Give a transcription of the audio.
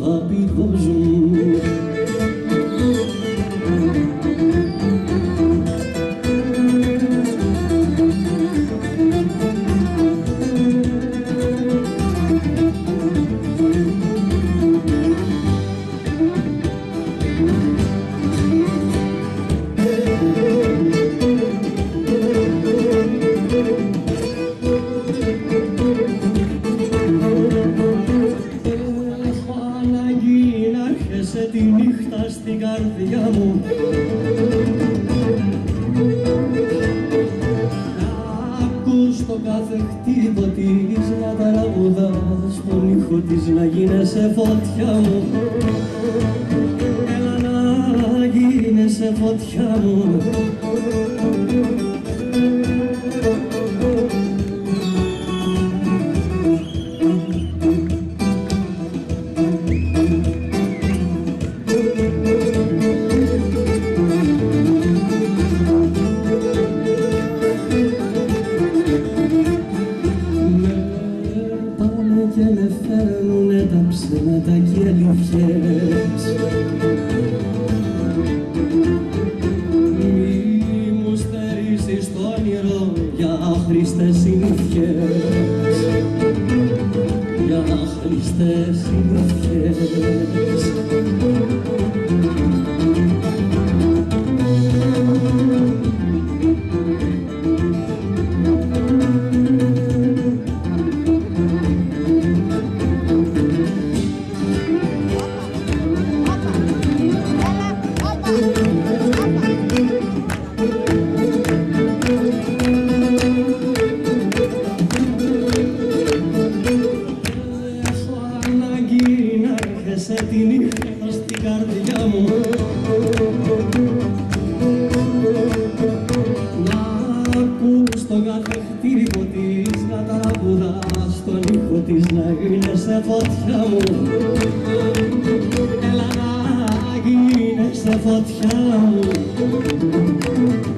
παππούδος μου. Τη νύχτα στην καρδιά μου να ακούς το κάθε χτύπο της, να τραγουδάς τον ήχο της, να γίνεσαι φωτιά μου. Έλα να γίνεσαι φωτιά μου. Και με φέρνουνε τα ψέματα και οι αλήθειες. Μη μου στερήσεις το όνειρο για άχρηστες συνήθειες, για άχρηστες συνήθειες. Σε τη νύχτα στην καρδιά μου να ακούς τον κάθε χτύπο της, να τραγουδάς τον ήχο της, να γίνεσαι φωτιά μου. Έλα να γίνεσαι φωτιά μου.